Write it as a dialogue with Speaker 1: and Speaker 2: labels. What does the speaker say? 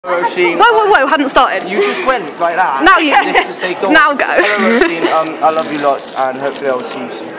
Speaker 1: Roisin.
Speaker 2: Whoa, hadn't started.
Speaker 1: You just went like that.
Speaker 2: Now you.
Speaker 1: Just to say,
Speaker 2: Now go.
Speaker 1: Hello Roisin, I love you lots and hopefully I'll see you soon.